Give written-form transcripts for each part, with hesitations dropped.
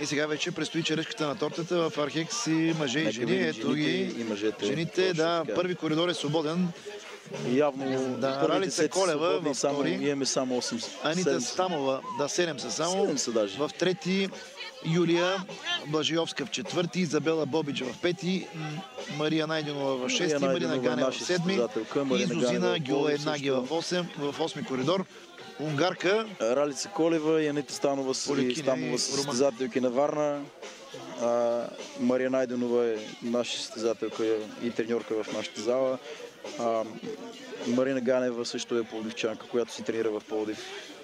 И сега вече предстои черешката на тортата в Архекс и мъже и жени. Ето ги. И мъжете. Жените, да, първи коридор е свободен. Явно да, Ралица Колева във втори. Имаме само 8. Анита Стамова, да, 7 са само. 7 са даже. В трети Юлия Блажиовска в четвърти, Изабела Бобич в пети, Мария Найденова в шести, Марина Ганева в седми и Зузина Гюленаги в 8 коридор. Унгарка Ралица Колева и Анита Станова са състезателки на Варна. Мария Найденова е наша състезателка и треньорка в нашата зала. Марина Ганева също е пловдивчанка, която си тренира в Пловдив.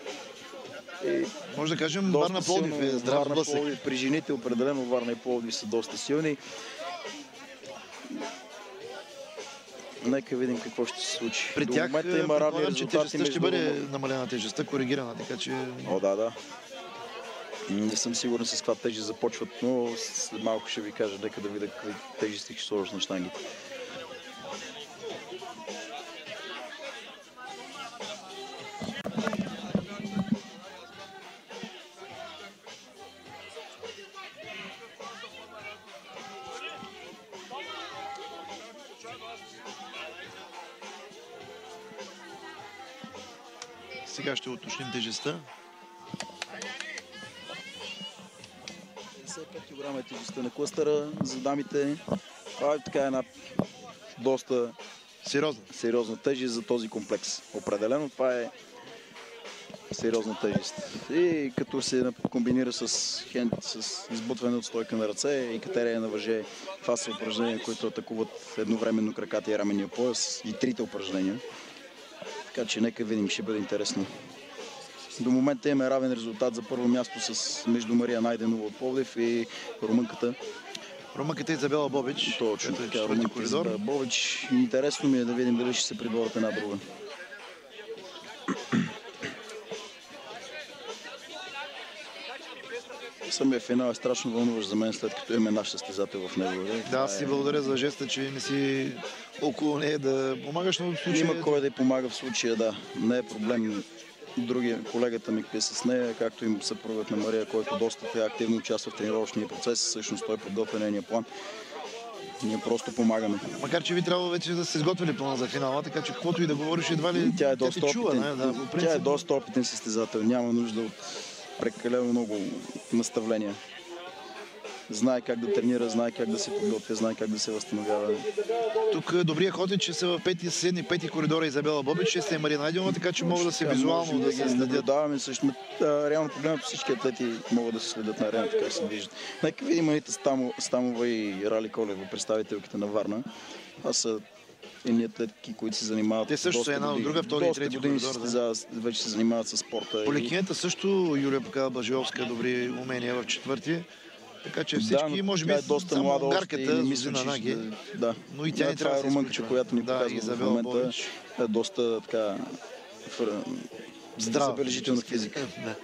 Може да кажем, Варна Пловдив е здрав блъсък. При жените определено Варна и Пловдив са доста силни. Нека видим какво ще се случи. При тях предполагам, че тежестта ще бъде намалена тежестта, коригирана, така че... О, да. Не съм сигурен с каква тежест започват, но след малко ще ви кажа, нека да видя какви тежести ще сложат на щангите. Сега ще уточним тежестта. 55 кг е тежестта на клъстъра за дамите. Това е така една доста сериозна тежест за този комплекс. Определено това е сериозна тежест. И като се комбинира с избутване от стойка на ръце и катерене на въже, това са упражнения, които атакуват едновременно краката и раменния пояс и трите упражнения. Така че нека видим, ще бъде интересно. До момента имаме равен резултат за първо място между Мария Найденова от Пловдив и румънката. Румънката Изабела Бобич. Точно така, румънката Изабела Бобич. Интересно ми е да видим дали ще се приборят една друга. Самия финал е страшно вълнуващ за мен, след като имаме наш състезател в него. Да, аз си благодаря за жеста, че не си около нея да помагаш, но в случая... Има кой да й помага в случая, да. Не е проблем. Другия колегата ми е с нея, както и съпругът на Мария, който доста активно участва в тренировъчния процес. Всъщност той подготвя нейния план. Ние просто помагаме. Макар че ви трябва вече да се изготвили плана за финала, така че каквото и да говориш, едва ли тя е доста опитен. Тя е доста опитен състезател. Няма нужда от прекалено много наставления. Знае как да тренира, знае как да се подготвя, знае как да се възстановява. Тук добрият ход е, че са в пети коридора Изабела Бобич, 6 е Марина Найденова, така че могат да се визуално да се следят. Даваме също. Реално погледнато всички атлети могат да се следят на арената, как се движат. Нека видим Анита Стамова и Рали Колева, представителките на Варна. Това са едни атлетки, които се занимават. Те също са една от друга, втори и трети коридор. Вече се занимават с спорта. Поликинета също Юлия Блажиовска добри умения в четвърти. Така че всички, може би, е доста млада унгарката, Зузина Наги, но и тя не трябва да се румънка, която ни показва в момента, е доста така забележителна физика.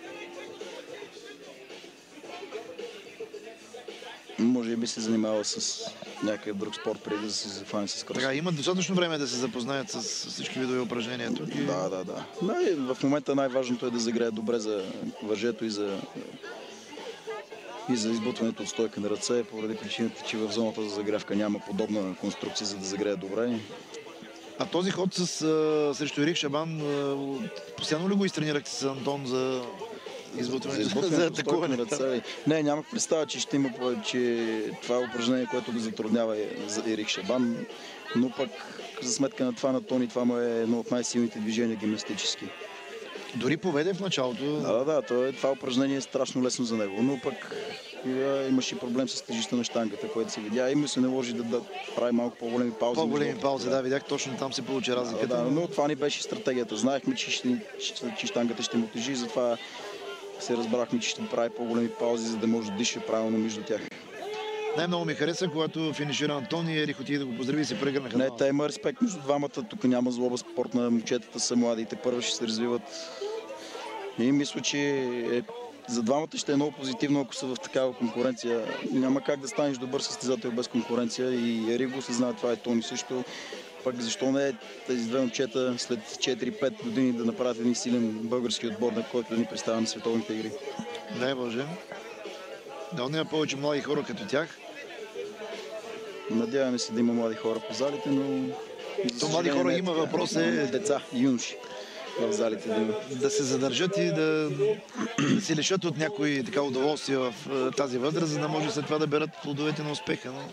Може би се занимава с някакъв друг спорт преди да се захване с крос. Така, имат достатъчно време да се запознаят с всички видове упражнения тук. Да. В момента най-важното е да загреят добре за въжето и за избутването от стойка на ръце, поради причината, че в зоната за загрявка няма подобна конструкция, за да загреят добре. А този ход срещу Ерик Шабан, постоянно ли го изтренирахте с Антон за избутването, за атакуване? Не, нямах представа, че ще има че това е упражнение, което го затруднява за Ерик Шабан, но пък за сметка на това на Тони, това му е едно от най-силните движения гимнастически. Дори поведе в началото. Да, това упражнение е страшно лесно за него, но пък имаше проблем с тежестта на щангата, което се видя и му се наложи да прави малко по-големи паузи. По-големи паузи, да, видях, точно там се получи разликата. Но това ни беше стратегията. Знаехме, че щангата ще му тежи, затова се разбрахме, че ще прави по-големи паузи, за да може да диша правилно между тях. Най-много ми хареса, когато финишира Антон и Ерик отиде да го поздрави и се прегърнаха. Не, те има респект между двамата. Тук няма злоба спортна. Момчетата са младите, първо ще се развиват. И мисля, че за двамата ще е много позитивно, ако са в такава конкуренция. Няма как да станеш добър състезател без конкуренция. И Ерик го съзнава, това е Тони също. Пък защо не тези две момчета след 4-5 години да направят един силен български отбор, на който да ни представя на световните игри? Дай Боже. Да, няма повече млади хора като тях. Надяваме се да има млади хора по залите, но... То млади хора има, въпрос е... Деца, юноши в залите да има. Да се задържат и да се лишат от някои така удоволствия в тази възраст, за да може след това да берат плодовете на успеха. Но...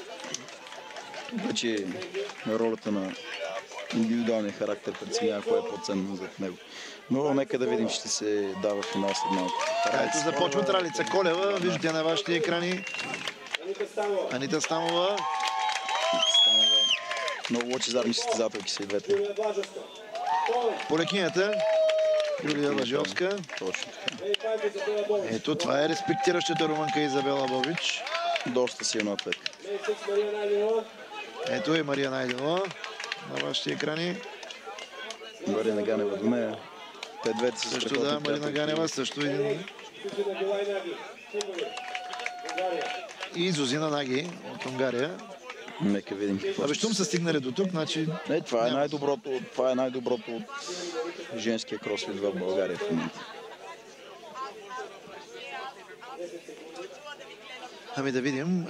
Вече ролята на индивидуалния характер преценява кое е по-ценно зад него. Но нека да видим, ще се дава финал след малко. Ето започват Ралица Колева. Виждате на вашите екрани. Анита Стамова. Много лъчезарни състезателки са и двете. По лекинята Юлия Лъжовска. Точно така. Ето, това е респектиращата румънка Изабела Бобич. Доста силна атлетка. Ето е Мария Найденова на вашите екрани. Марина Ганева до нея. Те двете са също, да, Марина Ганева също един. И Зузина Наги от Унгария. Нека видим. Абе, щом са стигнали до тук, значи... Това е най-доброто от женския кросфит в България в момента. Ами да видим.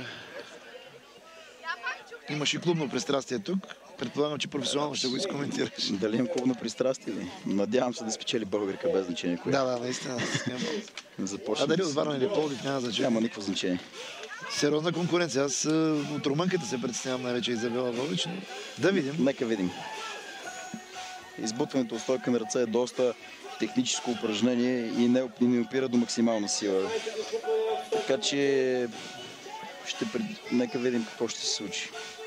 Имаш и клубно пристрастие тук. Предполагам, че професионално ще го изкоментираш. Дали имам клубно пристрастие ли? Надявам се да спечели българка без значение. Да, наистина. Започна. А дали от Варна или Пловдив няма значение. Няма никакво значение. Сериозна конкуренция. Аз от румънката се представям най-вече Изабела Бобич, но да видим. Нека видим. Избутването от стойка на ръце е доста техническо упражнение и не опира до максимална сила. Така че нека видим какво ще се случи.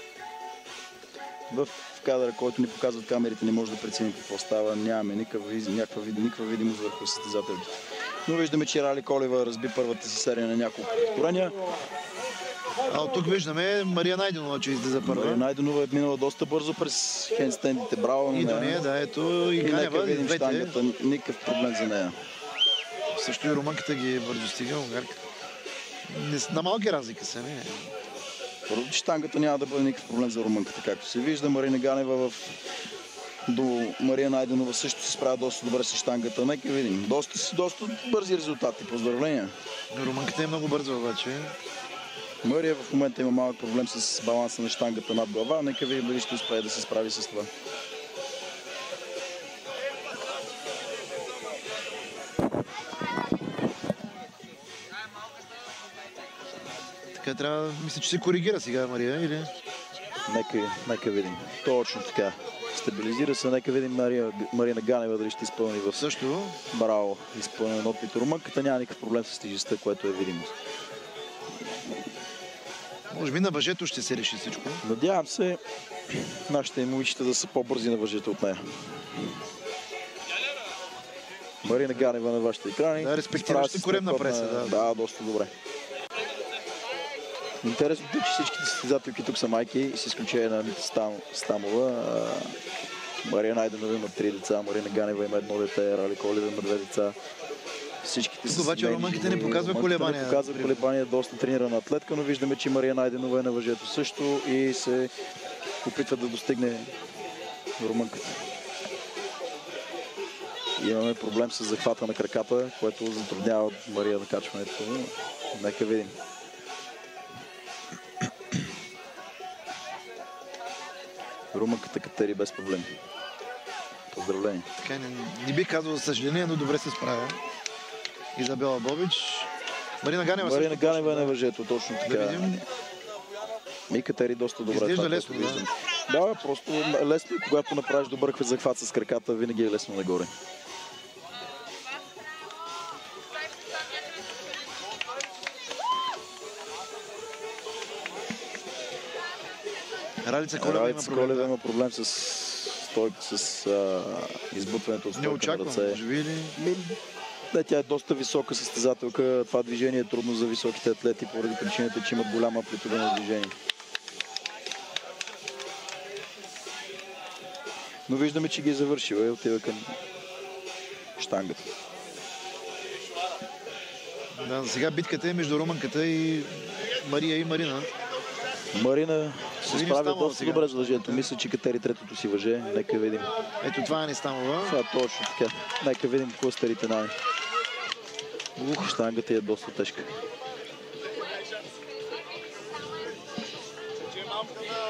В кадъра, който ни показват камерите, не може да преценим какво става. Нямаме никаква видимост върху състезателите. Но виждаме, че Рали Колева разби първата си серия на няколко повторения. А от тук виждаме Мария Найденова, че излиза първа. Мария Найденова е минала доста бързо през хендстендите. Браво на нея. И до нея, да, ето и Ганева. Нека видим щангата. Никакъв проблем за нея. Също и румънката ги бързо стига, унгарка. На малки разлика са, не. Първо, че щангата няма да бъде никакъв проблем за румънката, както се вижда. Марина Ганева до Мария Найденова също се справя доста добре с щангата. Нека видим. Доста бързи резултати. Поздравления. Румънката е много бърза обаче. Мария в момента има малък проблем с баланса на щангата над глава. Нека видим дали ще успее да се справи с това. Така трябва, мисля, че се коригира сега Мария, или? Нека видим. Точно така. Стабилизира се. Нека видим Марина Ганева дали ще изпълни в... Също. Браво. Изпълнен опит. Румънката няма никакъв проблем с тежестта, което е видимост. Може би на въжето ще се реши всичко. Надявам се нашите момичета да са по-бързи на въжето от нея. Марина Ганева на вашите екрани. Да, респектираща коремна преса. Да, доста добре. Интересното е, че всичките състезателки тук са майки, с изключение на Анита Стамова. Мария Найденова има 3 деца, Марина Ганева има 1 дете, Рали Колева има 2 деца. Всичките тук обаче румънките не показва колебания. Не показва колебания, доста тренирана атлетка, но виждаме, че Мария Найденова е на въжето също и се опитва да достигне румънката. Имаме проблем с захвата на краката, което затруднява Мария на качването. Нека видим. Румънката катери без проблем. Поздравление. Така, не бих казал за съжаление, но добре се справя. Изабела Бобич. Марина Ганева е на въжето, точно така. Да видим. И катери доста добре. Изглежда лесно, да. Просто лесно, когато направиш добър захват с краката, винаги е лесно нагоре. Ралица Колева има проблем с избутването от стойка на ръце. Да, тя е доста висока състезателка. Това движение е трудно за високите атлети, поради причината, че имат голяма амплитуда на движение. Но виждаме, че ги е завършила и отива към щангата. Да, сега битката е между румънката и Мария и Марина. Марина се справя доста добре с въжето. Мисля, че катери третото си въже. Нека видим. Ето това е Нестамова. Това точно така. Нека видим клъстерите на щангата е доста тежка.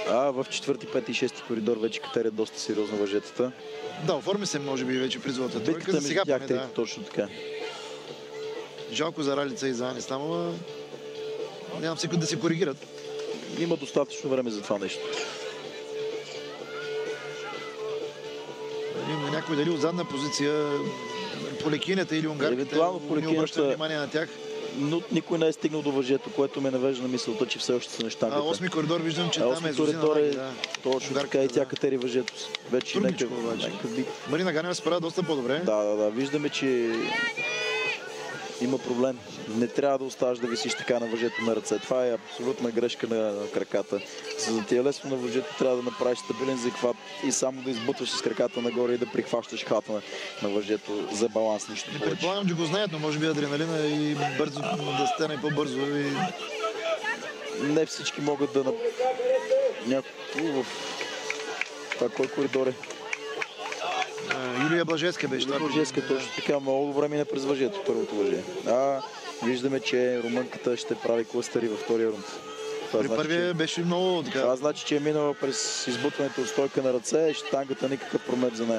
В 4, 5 и 6 коридор вече катерят доста сериозно въжетата. Да, оформи се може би вече призовата тройка. Битката между тях, да. Точно така. Жалко за Ралица и за Ани Стамова. Нямам всеки да се коригират. Има достатъчно време за това нещо. Има някой дали от задна позиция по лекинята или унгарката, не обръща внимание на тях. Но никой не е стигнал до въжето, което ме навежда на мисълта, че все още са на щангата. 8-ми коридор виждам, че там е Зузина. Точно така и тя катери въжето. Вече нека Марина Ганева се справя доста по-добре. Да. Виждаме, че има проблем. Не трябва да оставаш да висиш така на въжето на ръце. Това е абсолютна грешка на краката. За да ти е лесно на въжето, трябва да направиш стабилен захват и само да избутваш с краката нагоре и да прихващаш хвата на въжето за баланс. Нищо повече. Предполагам, че го знаят, но може би адреналина и бързо да стане по-бързо. Не всички могат да... Някакво в... Това кой коридор е? Юлия Блажевска беше. Блажевска, точно така. Много добре мине през въжето, първото въже. Виждаме, че румънката ще прави клъстъри във втория рунд. При първия беше много така. Това значи, че е минала през избутването от стойка на ръце и щангата никакъв промет за нея.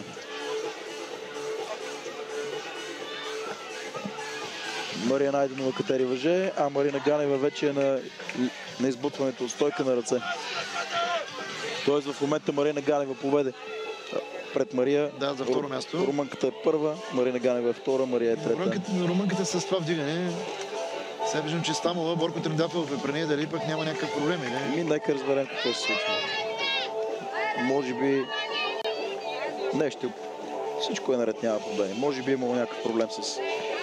Мария Найденова катери въже, а Марина Ганева вече е на избутването от стойка на ръце. Тоест в момента Марина Ганева победе пред Мария. Да, за второ място. Румънката е първа, Марина Ганева е втора, Мария е трета. Румънката с това вдигане. Сега виждам, че Стамова, Борко Трендафилов е при нея, дали пък няма някакъв проблем, или? Нека разберем какво се случва. Може би нещо. Всичко е наред, няма проблеми. Може би имало някакъв проблем с...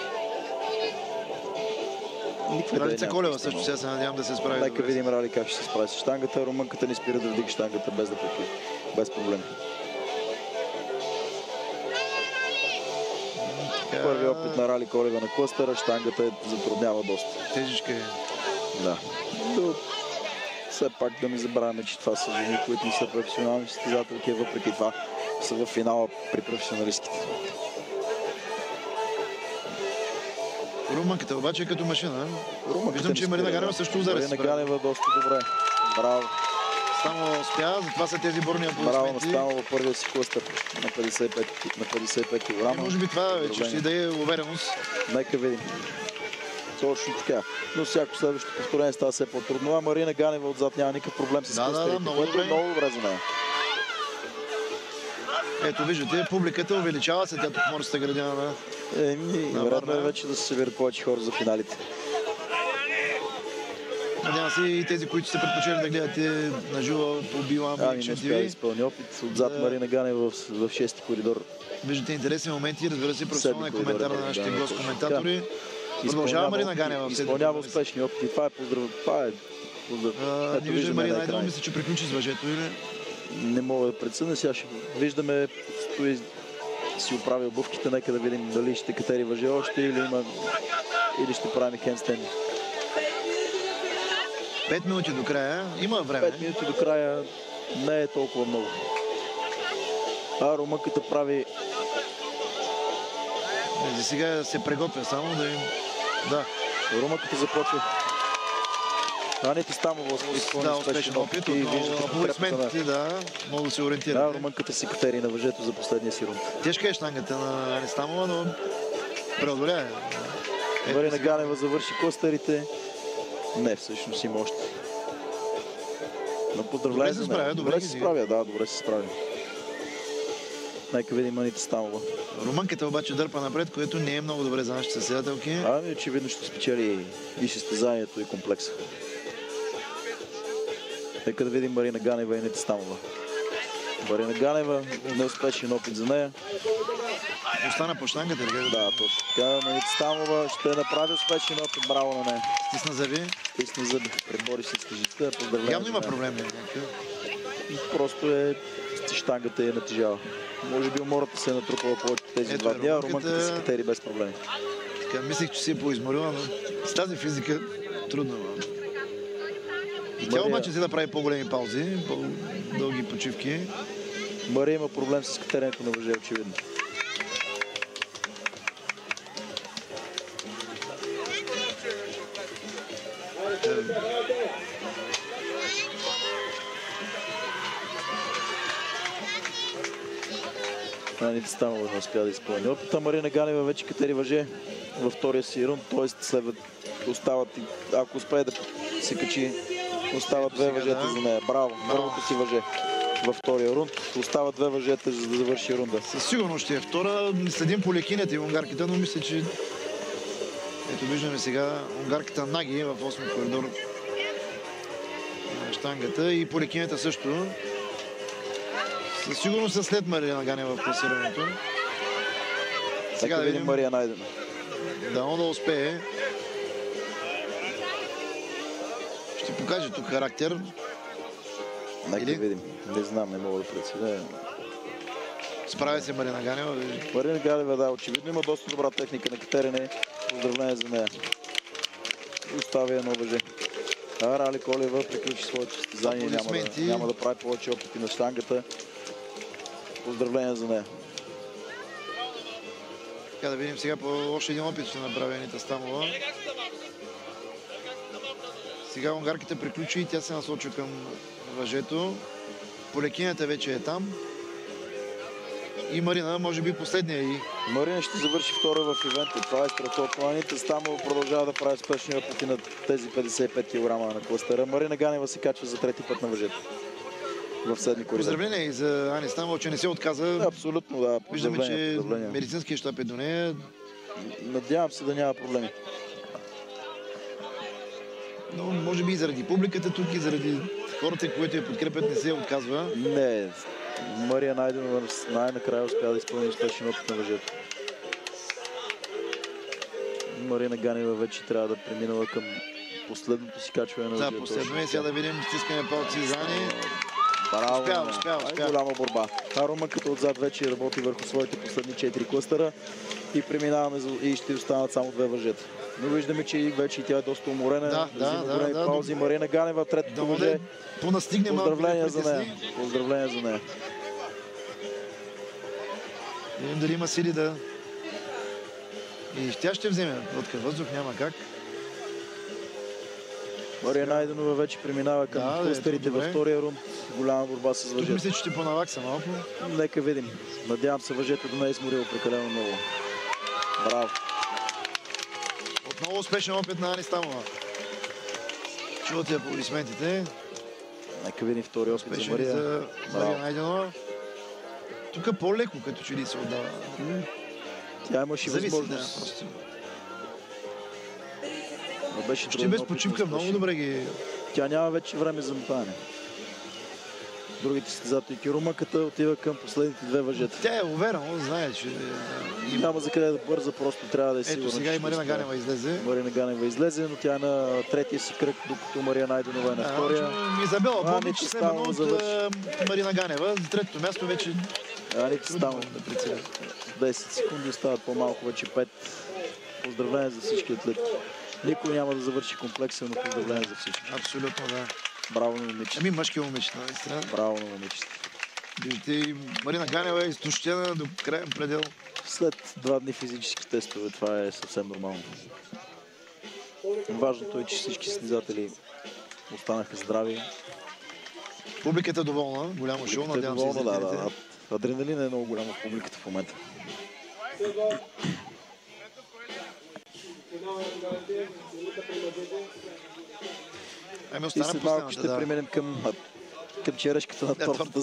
Ралица Колева също сега се надявам да се справи. Нека видим Рали как ще се справи с щангата. Румънката не спира да вдига щангата без да прекри. Без проблем. Първи опит на Рали Колева на клъстъра. Щангата затруднява доста. Тежичка е. Да. Все пак да не забравяме, че това са жени, които не са професионални състезателки, въпреки това са в финала при професионалистките. Румънката обаче е като машина. Виждам, че Марина Ганева също удари. Марина Ганева доста добре. Браво. Стамова успя, затова са тези борни аплодисменти. Браво на Стамова, първия си клъстър на 55 кг. Може би това вече ще даде увереност. Нека видим. Точно така. Но всяко следващо повторение става все по-трудно. Марина Ганева отзад няма никакъв проблем с клъстърите, което е много добре за нея. Ето виждате, публиката увеличава се, тя тук морската градина на... Вероятно е вече да се събират повече хора за финалите. Надявам се и тези, които са предпочели да гледате на живо по Билан. Не успя да изпълни опит. Отзад Марина Ганева в 6-ти коридор. Виждате интересни моменти, разбира се, професионален коментар на нашите гост-коментатори. Продължава Марина Ганева. Изпълнява успешни опити. Това е поздрав. Не виждам Марина Найденова, мисля, че приключи с въжето, или? Не мога да преценя. Сега ще виждаме, стои си оправи обувките. Нека да видим дали ще катери въже още или ще прави хендстенди. 5 минути до края. Има време. 5 минути до края не е толкова много. Румънката прави... За сега се приготвя само да им... Да. Румънката започва. Анита Стамова изпълни успешен опит. И аплодисментите, да, мога да се ориентирате. Да, румънката си катери на въжето за последния си рунд. Тежка е щангата на Анита Стамова, но преодолява. Марина Ганева завърши клъстърите. Не, всъщност има още. Но поздравление за нея. Добре се справя, да, добре се справя. Нека видим Анита Стамова. Румънката обаче дърпа напред, което не е много добре за нашите съседателки. Очевидно ще спечели и състезанието и комплекса. Нека да видим Марина Ганева и Анита Стамова. Марина Ганева, неуспешен опит за нея. Остана по щангата, ли? Да, точно така. Анита Стамова ще направи успешен опит. Браво на нея. Стисна зъби. Стисна зъби. Пребори се с тежестта. Поздравление. Явно има проблем. Просто щангата е натежава. Може би умората се е натрупала повече тези 2 дни, а румънката се катери без проблеми. Така, мислех, че си е поизморила, но с тази физика трудно. И тя обаче се да прави по-големи паузи, по-дълги почивки. Мария има проблем с катеренето на въже, очевидно. Аница Стамова не успя да изпълни опита. Марина Ганева вече катери въже във втория си рунд, т.е. следват, остават, ако успее да се качи, остават две въжета за нея. Браво, първото си въже във втория рунд. Остават две въжета, за да завърши рунда. Със сигурност ще е втора. Следим по лекинята и унгарката, но мисля, че ето виждаме сега унгарката Наги в 8-ми коридор на щангата и по лекинята също. Със сигурност са след Марина Ганева в класирането. Сега да видим Мария Найденова. Дано да успее. Ще покаже тук характер. Нека видим. Не знам, не мога да преценя. Справя се Марина Ганева. Марина Ганева, да, очевидно има доста добра техника на катерене. Поздравление за нея. Оставя едно въже. Рали Колева приключи своето състезание. Няма да прави повече опити на щангата. Поздравление за нея. Така да видим сега по още един опит ще направи Анита Стамова. Сега унгарката приключи и тя се насочва към въжето. Полекинята вече е там. И Марина, може би последния и... Марина ще завърши втора в ивента. Това е страхотно. Анита Стамова продължава да прави спешни опити на тези 55 кг на кластера. Марина Ганева се качва за трети път на въжето. В седми коридор. Поздравление и за Ани Стамова, че не се отказа. Абсолютно, да. Виждаме, че медицинския щаб е до нея. Надявам се да няма проблеми. Но може би и заради публиката тук и заради хората, които я подкрепят, не се отказва. Не. Мария Найденова най-накрая успя да изпълни успешен опит на въжето. Марина Ганева вече трябва да преминала към последното си качване на въжето. Да, последно е. Сега да видим стискане палци за Ани. Браво, успя. Голяма борба. Румънката отзад вече работи върху своите последни 4 клъстера и преминаваме и ще останат само две въжета. Но виждаме, че вече тя е доста уморена. Големи паузи. Марина Ганева, третото въже. Поздравления за нея. Поздравления за нея. Видим дали има сили да... И тя ще вземе лодка въздух, няма как. Мария Найденова вече преминава към клъстерите във втория рунд. Голяма борба с въжето. Тук мисля, че ще понавакса малко. Нека видим. Надявам се въжето да не е изморило прекалено много. Браво. Отново успешен опит на Ани Стамова. Чувате аплодисментите. Нека видим втори опит за Мария. За Мария Найденова. Тук по-леко, като че ли се отдава. Тя имаше възможност. Ще без почивка много добре ги... Тя няма вече време за мотане. Другите състезателки. Румънката отива към последните две въжета. Тя е уверена, знае, че... Няма за къде да бърза, просто трябва да е сигурна. Ето сега и Марина Ганева излезе. Марина Ганева излезе, но тя е на третия си кръг, докато Мария Найденова е на втория. Изабела Бобич следвано от Марина Ганева. За третото място вече... Анита Стамова. 10 секунди остават по-малко, вече 5. Поздравления за всички атлети. Никой няма да завърши комплекса, но поздравления за всички. Абсолютно, да. Браво на момичета. Мъжки момичета, наистина. Браво на момичета. Виждате, и Марина Ганева е изтощена до краен предел. След 2 дни физически тестове, това е съвсем нормално. Важното е, че всички състезатели останаха здрави. Публиката е доволна. Голямо шоу, надявам се зрителите. Да. Адреналин е много голямо в публиката в момента. И след малко ще преминем към черешката на тортата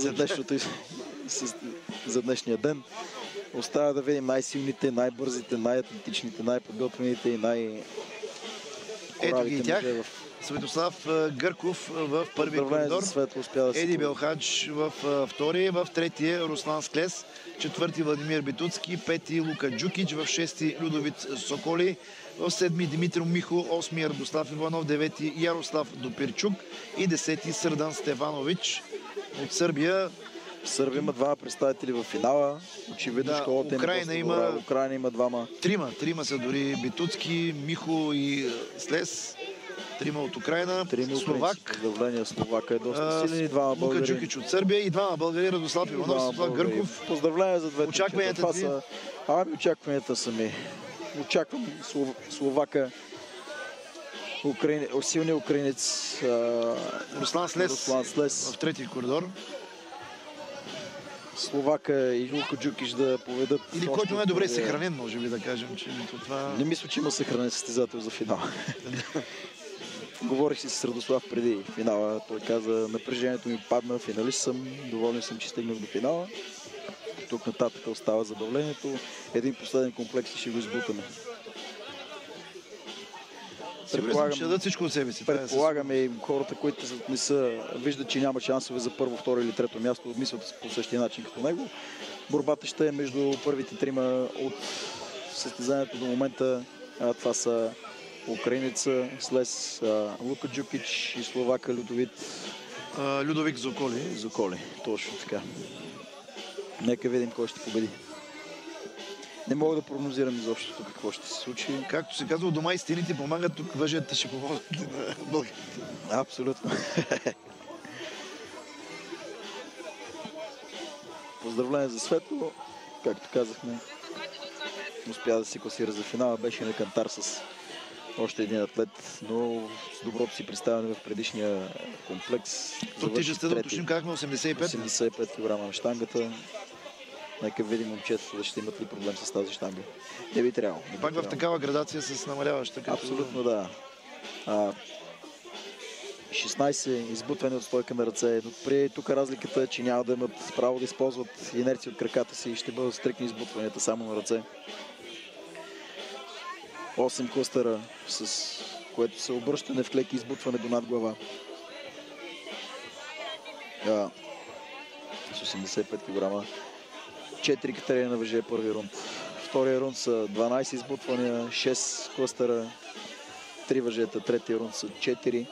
за днешния ден. Остава да видим най-силните, най-бързите, най-атлетичните, най-подготвените и най-коравите мъже. Светослав Гърков в първи коридор, Еди Белхадж в втори, в третия Руслан Склес, четвърти Владимир Битуцки, пети Лука Джукич, в шести Людовит Соколи, в седми Димитър Михо, осми Радослав Иванов, девети Ярослав Допирчук и десети Сърдан Стефанович от Сърбия. В Сърбия има двама представители в финала. Очевидно школата Украина има двама. Трима са дори Битуцки, Михо и Слес. Трима от Украина, Словак. Словака е доста силен и двама българи. Лука Джукич от Сърбия и двама българи, Радослав Иванов, Светослав Гърков. Поздравления за двете. Очакванията ти? Очакванията са ми. Очаквам Словака, силния украинец Руслан Слес в трети коридор. Словака и Лука Джукич да поведат. Или който най-добре съхранен, може би да кажем, че това... Не мисля, че има съхранен състезател за финала. Говорих си с Радослав преди финала. Той каза, напрежението ми падна, финалист съм, доволен съм, че стигнах до финала. Тук нататък остава забавлението. Един последен комплекс и ще го избутаме. Предполагаме и хората, които не са, виждат, че няма шансове за първо, второ или трето място, мислят по същия начин като него. Борбата ще е между първите трима от състезанието до момента. Това са украинеца Слез, Лука Джукич и словака Людовик Зоколи. Зоколи, точно така. Нека видим кой ще победи. Не мога да прогнозирам изобщо какво ще се случи. Както се казва, дома и стените помагат, тук въжете ще помогат на България. Абсолютно. Поздравление за Светло. Както казахме, успя да се класира за финала. Беше на кантар с още един атлет, но с доброто си представяне в предишния комплекс. Тук тежестта да уточним, казахме 85. 85 кг на щангата. Нека видим момчетата ще имат ли проблем с тази щанга. Не би трябвало. Пак в такава градация с намаляваща. Като... Абсолютно да. 16 избутване от стойка на ръце. Но при тук разликата е, че няма да имат право да използват инерция от краката си и ще бъдат стрикни избутванията само на ръце. 8 клъстъра, с което се обръщане в клеки избутване до над глава. С 85 кг. 4 катерения на въже първи рунд. Втория рунд са 12 избутвания, 6 клъстъра, 3 въжета. Третия рунд са 4.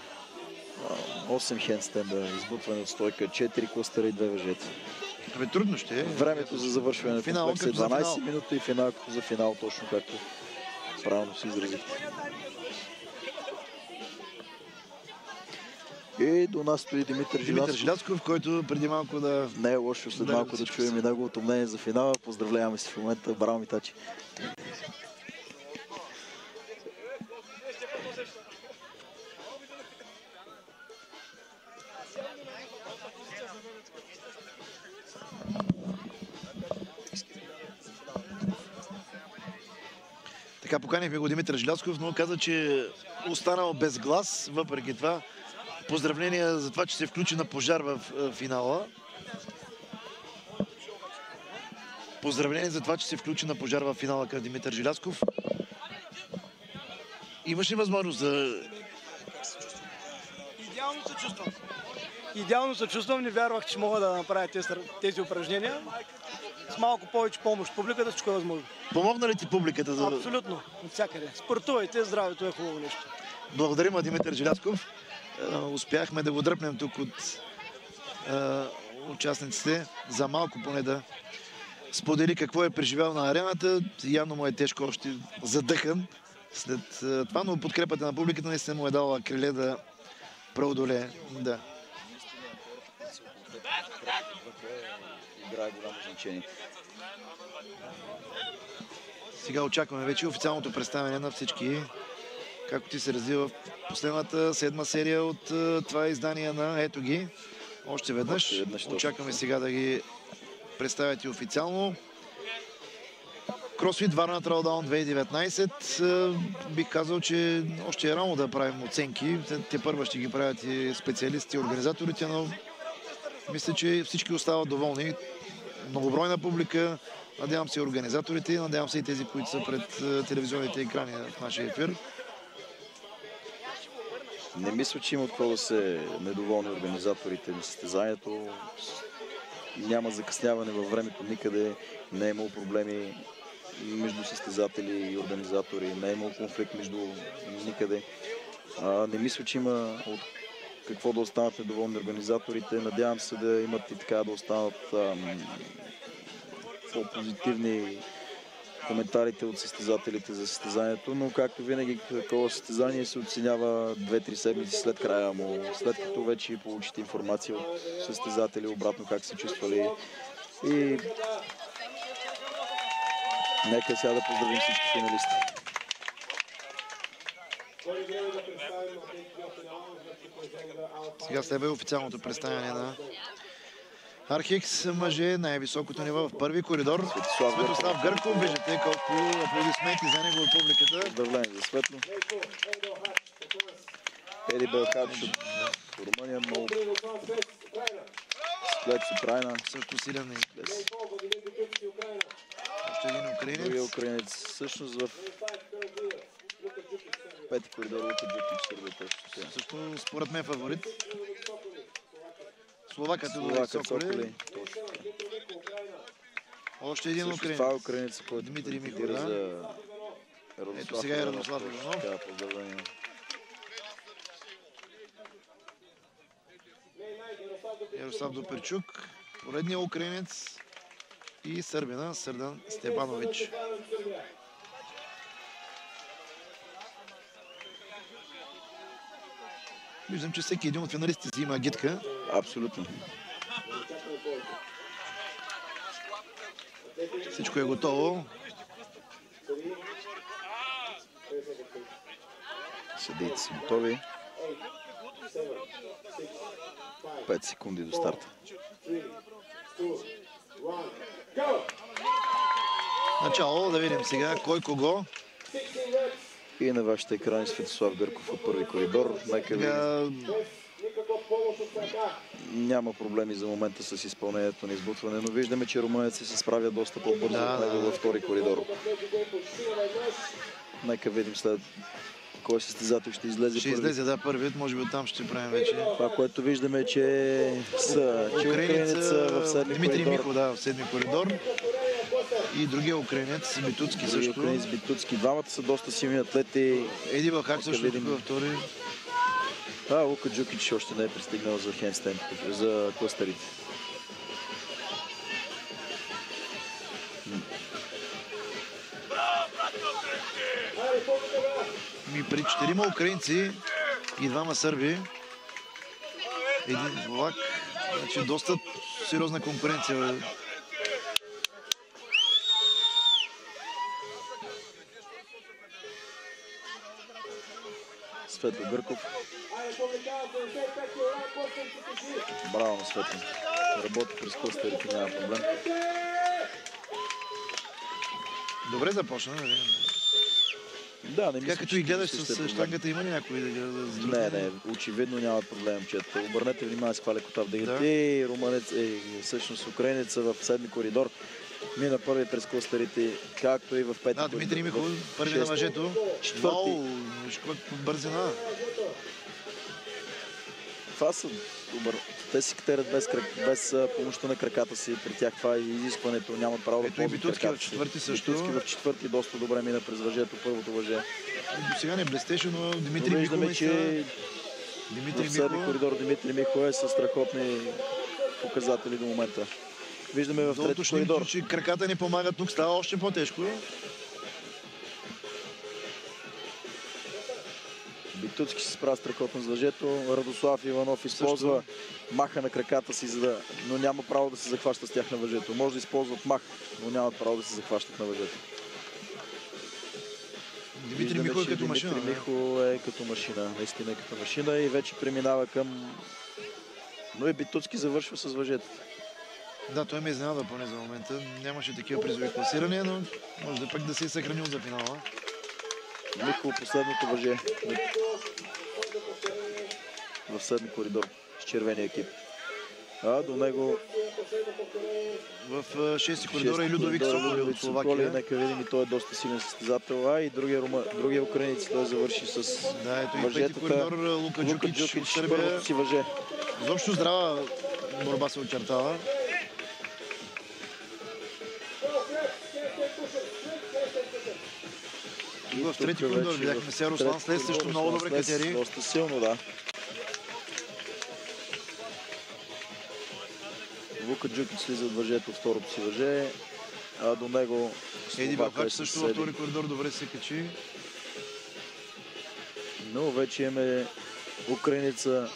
8 хендстенда, избутване от стойка, 4 клъстъра и 2 въжета. Трудно ще е. Времето за завършване на комплекс е 12 минути и финал като за финал, точно както правилно се изразихте. И до нас стои Димитър Жиляцков, който преди малко да... Не е лошо след малко да чуем и неговото мнение за финала. Поздравляваме си в момента. Браво, Митачи! Така поканихме го Димитър Жиляцков, но каза, че останал без глас. Въпреки това, поздравления за това, че се включи на пожар в финала. Поздравление за това, че се включи на пожар в финала към Димитър Жиляцков. Имаш ли възможност за... Идеално се чувствам. Не вярвах, че мога да направя тези упражнения. С малко повече помощ публиката, всичко е възможно. Помогна ли ти публиката? За... Абсолютно. От всякъде. Спортувайте, здравето е хубаво нещо. Благодарим на Димитър Жиляцков. Успяхме да го дръпнем тук от участниците. За малко поне да сподели какво е преживял на арената. Явно му е тежко още задъхан след това, но подкрепата на публиката наистина му е дала криле да преодолее. Да. Играе голямо значение. Сега очакваме вече официалното представяне на всички. Както ти се развива в последната 7-ма серия от това издание на Ето ги. Още веднъж. Очакваме сега да ги представят и официално. CrossFit Варна Тролдаун 2019. Бих казал, че още е рано да правим оценки. Те първа ще ги правят и специалистите и организаторите, но мисля, че всички остават доволни. Многобройна публика. Надявам се и организаторите, надявам се и тези, които са пред телевизионните екрани в нашия ефир. Не мисля, че има какво да се недоволни организаторите на състезанието. Няма закъсняване във времето никъде. Не е имало проблеми между състезатели и организатори. Не е имало конфликт между никъде. Не мисля, че има от какво да останат недоволни организаторите. Надявам се да имат и така да останат по-позитивни коментарите от състезателите за състезанието, но както винаги такова състезание се оценява 2-3 седмици след края му, след като вече получите информация от състезатели обратно как се чувствали. И нека сега да поздравим всички финалисти. Сега следва официалното представяне на Архекс мъже, най-високото ниво в първи коридор. Светослав Гърков, виждате колко аплодисменти за него от публиката. Поздравление за Светло. Еди Белхадж от Румъния, много склет с Украина. Също силен и още един украинец. Другия украинец всъщност в пети коридор Лука Джукич. Също според мен фаворит. Словакът Соколи. Още един украинец. Това е украинец, който Дмитрий Михов, за ето сега е Радослав Иванов. Поздравление. Ярослав Доперчук, поредният украинец и сърбина Сърдан Степанович. Виждам, че всеки един от финалистите си има агитка. Абсолютно. Всичко е готово. Съдиите са готови. 5 секунди до старта. Начало, да видим сега кой кого. И на вашите екрани Светослав Гърков от първи коридор. Няма проблеми за момента с изпълнението на избутване, но виждаме, че румънеци се справят доста по-бързо от него във втори коридор. Нека видим след кой състезател ще излезе. Ще излезе, да, първият, може би оттам ще правим вече. Това, което виждаме, че украинеца в седми Дмитрий коридор. Михо, да, в седми коридор. И другия украинец, Битуцки също. Украинец Битуцки. Двамата са доста силни атлети. Еди Белхадж също във втори. Лука Джукич още не е пристигнал за хендстенд, за клъстерите. При 4 украинци и 2 сърби. Един влак. Значи доста сериозна конкуренция. Светло Гърков. Браво на Светло. Работи през клъстерите, няма проблем. Добре започна. Да, не мисля, като и гледаш с щангата, има ли някой да гледа? Не, очевидно нямат проблем, чета. Обърнете внимание с каква лекота вдигат. И румънец, всъщност украинеца в седми коридор. Мина първи през клъстерите, както и в пети коридор. Да, Дмитрий Михов, първи на мъжето. Четвърти. Бързина. Това са добър. Те си катерят без помощта на краката си. При тях това е изискването. Нямат право да ползват Битуцки в четвърти също. Битуцки в четвърти доста добре мина през въжето, първото въже. До сега не блестеше, но Дмитрий Михов виждаме, че в седми коридор Дмитрий Михов е със страхотни показатели до момента. Виждаме в трети коридор. Че краката не помагат, тук става още по-тежко. Битуцки се справя страхотно с въжето. Радослав Иванов използва маха на краката си, но няма право да се захваща с тях на въжето. Може да използват мах, но нямат право да се захващат на въжето. Дмитрий Михо е като машина. Дмитрий Михо е като машина. Наистина е като машина и вече преминава към... Но и Битуцки завършва с въжето. Да, той ме изненада поне за момента. Нямаше такива призови класирания, но може да пък да се е съхранил за финала. Михо последното въже в седми коридор с червения екип. До него в 6-ти коридор е Людовик Соколи от Словакия. Нека видим, и той е доста силен състезател. И другия украинец той завърши с въжетата. 5-ти коридор Лука Джукич от Сърбия. Първото си въже. Изобщо здрава борба се очертава. В трети коридор видяхме се Руслан След, също много добре катери. Доста силно, да. Лука Джукич слиза от въжето, второто си въже. До него Еди Белхадж също във втори коридор добре се качи. Но вече имаме украинеца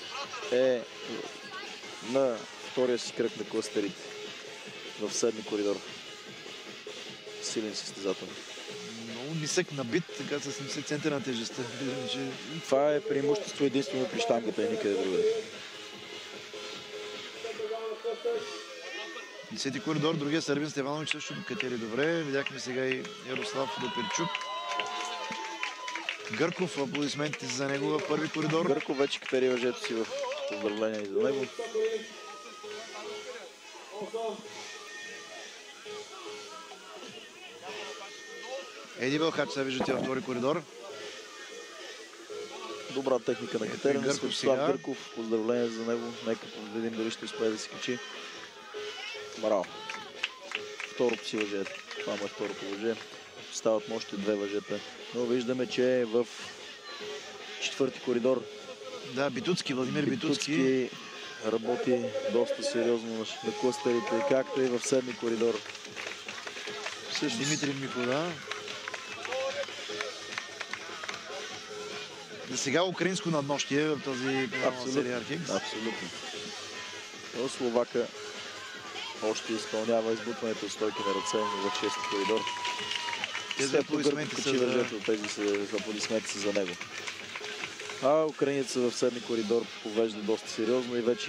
на втория си кръг на клъстерите в седми коридор. Силен състезател. Много нисък набит, така с 70 центъра на тежестта. Това е преимущество единствено при щангата и никъде другаде. 10-ти коридор, другия Сърбин Стеванович също катери добре. Видяхме сега и Ярослав Доперчук. Гърков, аплодисментите за него в първи коридор. Гърков вече катери въжето си в поздравление и за него. Еди Белхач се виждате във втори коридор. Добра техника на катерене. Светослав Гърков, поздравление за него. Нека видим дали ще успее да се качи. Браво. Второто си въже. Това му е второто въже. Стават му още две въжета. Но виждаме, че е в четвърти коридор. Да, Битуцки, Владимир Битуцки работи доста сериозно на клъстерите, както и в седми коридор. Също Димитри Михов, да. За сега украинско надмощие в тази серия Архикс. Абсолютно. Но Словака още изпълнява избутването от стойки на ръце в 6-ти коридор. Тези аплодисменти са за... Тези аплодисменти са за него. А украинец в 7-ми коридор повежда доста сериозно и вече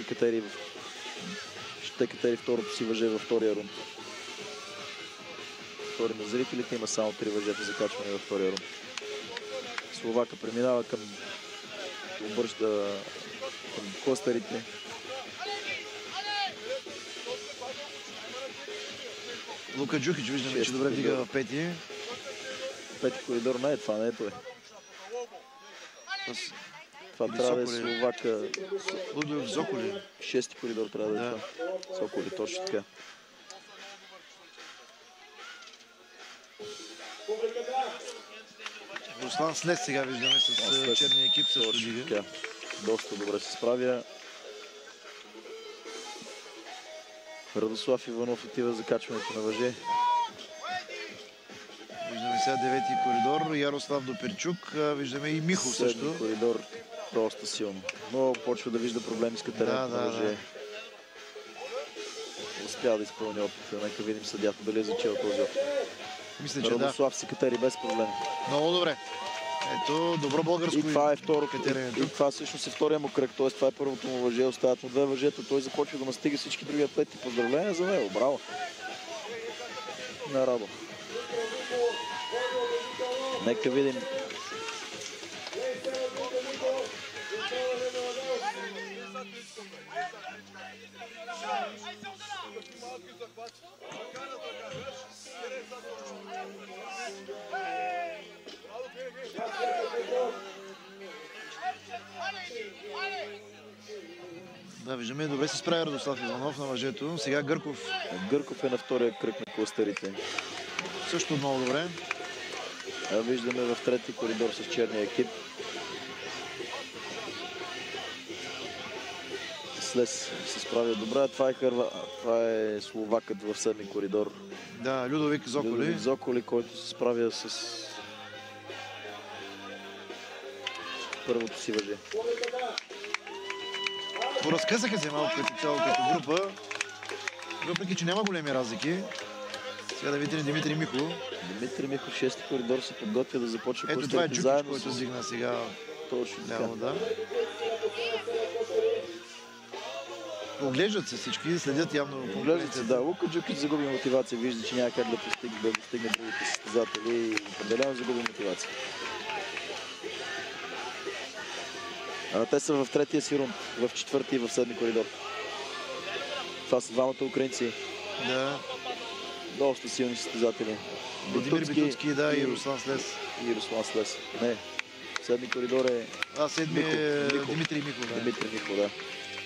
ще катери второто си въже във втория рунд. Втори на зрителите има само 3 въжета за качване във втория рунд. Словака преминава към клъстерите. Лука Джухич виждаме, че добре вдига в пети. Пети коридор не е това, не е това. Това трябва да е Словака. Лудоев Зоколи. Шести коридор трябва да е това. Соколи, точно така. Руслан Слез сега виждаме с черния екип също дига. Доста добре се справя. Радослав Иванов отива за качването на въже. Виждаме сега 9-ти коридор, Ярослав Доперчук, виждаме и Михов също. 7-ти коридор, доста силно. Но почва да вижда проблеми с катеренето на въже. Успя да изпълни опит. Нека видим съдята дали е зачел този опит. Мисля, че Радослав се катери без проблем. Много добре. Ето, добро българско. И това е второ катеренето. И това всъщност е втория му кръг. Т.е. това е първото му въже. Остават му 2 въжета. Той започва да настига всички други атлети. Поздравления за него. Браво. На радо. Нека видим. Да, виждаме, добре се справя Радослав Иванов на въжето. Сега Гърков. Гърков е на втория кръг на клъстерите. Също много добре. Виждаме в трети коридор с черния екип. Слез се справя добре. Това е словакът в 7-ми коридор. Да, Людовик Зоколи. Людовик Зоколи, който се справя с първото си въже. Поразкъсаха се малко като цяло като група. Въпреки, че няма големи разлики. Сега да видите Димитри Михов. Димитри Михов, 6-ти коридор, се подготвя да започне. Ето това е Джукич, който сдигна сега. Точно така. Да. Оглеждат се всички, следят явно. Оглеждат се, да. Лука Джукич загуби мотивация. Вижда, че няма как да достигне другите състезатели и определено загуби мотивация. Те са в третия си рунд, в 4-ти и в 7-ми коридор. Това са двамата украинци. Да. Доста силни състезатели. Владимир Битуцки, да, и Руслан Слез. И Руслан Слез. Не. 7-ми коридор е... седми е Димитри Михов. Да. Димитри Михов, да.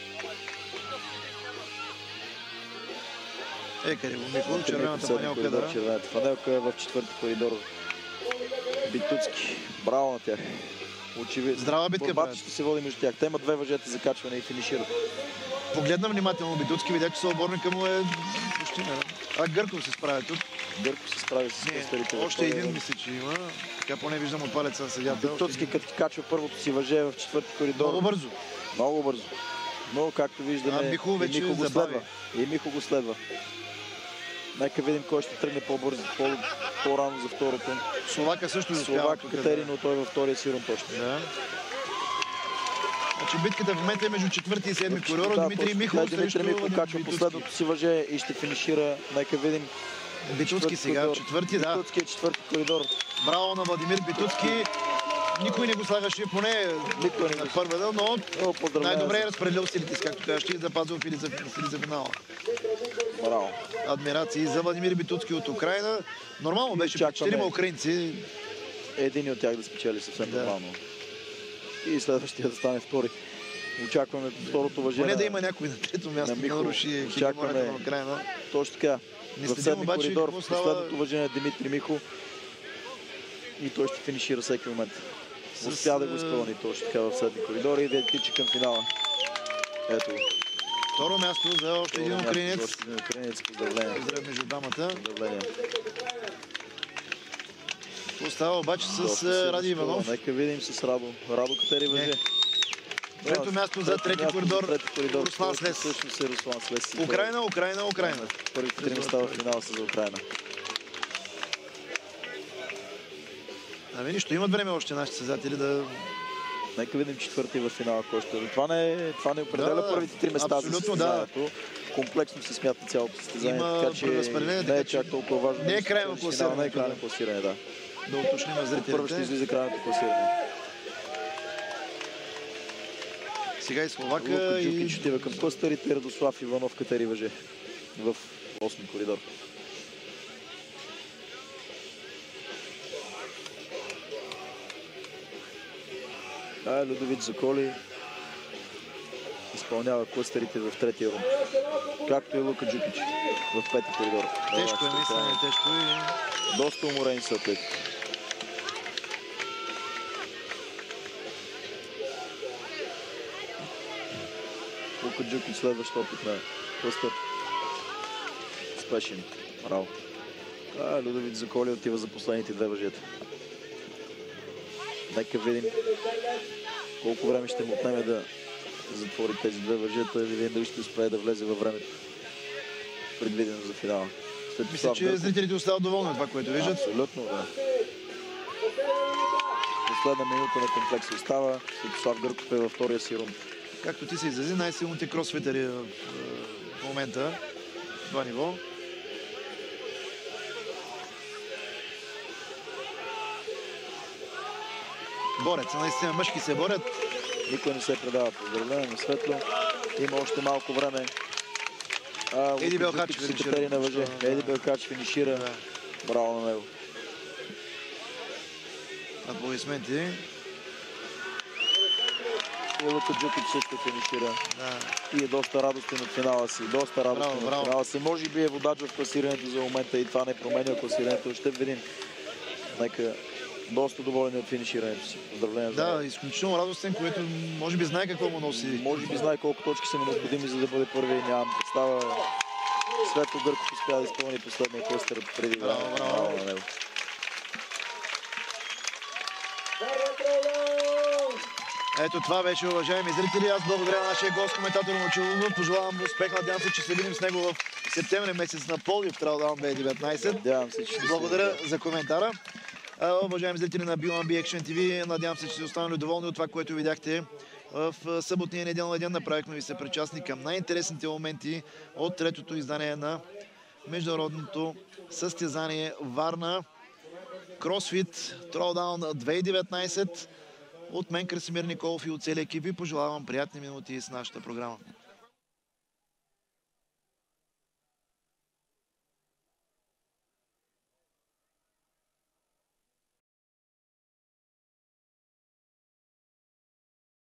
Къде го Михов, червената фанелка, да. Червената фанелка в 4-ти коридор. Битуцки. Браво на тях. Очевидно. Здрава битка, борбата ще се води между тях. Те имат 2 въжета за качване и финишират. Погледна внимателно Битуцки, видя, че съотборника му е почти не. Гърков се справя тук. Гърков се справя с клъстерите. Още един мисля, че има. Така поне виждам от палеца на съдята. Битуцки като качва първото си въже в 4-ти коридор. Много бързо. Много бързо. Но както виждаме, Михо вече го следва. И Михо го следва. Нека видим кой ще тръгне по-бързо, по-рано за второто. Словака също успява. Словак катери, но той във втория си рунд още. Да. Значи битката в момента е между четвърти и седми коридор. Да, Дмитрий Михов Дмитрий Михов качва последното си въже и ще финишира. Нека видим. Битуцки сега, четвърти, да. Битуцки е четвърти коридор. Браво на Владимир Битуцки. Никой не го слагаше поне на първа, но най-добре е разпределил силите си, както казваш, и запазил фили за финала. Браво. Адмирации за Владимир Битуцки от Украина. Нормално беше по 4 украинци. Един от тях да спечели съвсем нормално. И следващия да стане втори. Очакваме второто въже. Поне да има някой на трето място да наруши хегемонията на Украина. Точно така. В седми коридор последното въже на Дмитрий Михов. И той ще финишира всеки момент. Успя да го изпълни точно така в седми коридор и да тича към финала. Ето го. Второ място за още един украинец. Поздравления. Поздрав между дамата. Поздравления. Остава обаче с Ради Иванов. Нека видим с Радо. Радо катери въже. Трето място за трети коридор. Руслан Слез. Всъщност е Руслан Слез. Украина. Първите три места в финала са за Украина. Ами нищо, имат време още нашите състезатели да... Нека видим четвърти в финала. Това не определя първите три места. Абсолютно, да. Комплексно се смята цялото състезание, така че не е чак толкова важно. Не е крайно класиране. Не е крайно класиране, да. Да уточним на зрителите. Първо ще излиза крайното класиране. Сега и Словака. Лука Джукич отива към клъстерите. Радослав Иванов катери въже в 8-ми коридор. Людовит Заколи изпълнява клъстерите в третия рунд. Както и Лука Джукич в пети коридор. Тежко е мислене, тежко и... Доста уморени са атлети. Лука Джукич следващ опит на клъстер. Спешен. Браво. Людовит Заколи отива за последните две въжета. Нека видим колко време ще му отнеме да затвори тези две въжета и да видим дали ще успее да влезе във времето, предвидено за финала. Мисля, че зрителите остават доволни от това, което виждат. Абсолютно, да. Последна минута на комплекса остава. Светослав Гърков е във втория си рунд. Както ти се изрази, най-силните кросфитери в момента. Това ниво. Борец, наистина мъжки се борят. Никой не се предава. Поздравление на Светло. Има още малко време. Еди Белхач финишира. Еди Белхач финишира. Браво на него. Аплодисменти. И Лука Джукич също финишира. И е доста радостен от финала си. Доста радостен от финала си. Може би е водач в класирането за момента и това не променя класирането. Ще видим. Нека доста доволен от финиширането си. Поздравления за него. Да, изключително радостен, който може би знае какво му носи. Може би знае колко точки са му необходими, за да бъде първи. Нямам представа. Светло Гърков успя да изпълни последния клъстер преди време. Браво на него. Ето това беше, уважаеми зрители. Аз благодаря на нашия гост, коментатор Момчилов. Пожелавам успех. Надявам се, че се видим с него в септември месец на Пловдив в Траудън 2019. Надявам се, че благодаря за коментара. Уважаеми зрители на BioNB Action TV, надявам се, че сте останали доволни от това, което видяхте в съботния неделен ден. Направихме ви се причастни към най-интересните моменти от третото издание на международното състезание Варна Кросфит Троудаун 2019. От мен Красимир Николов и от целия екип ви пожелавам приятни минути с нашата програма.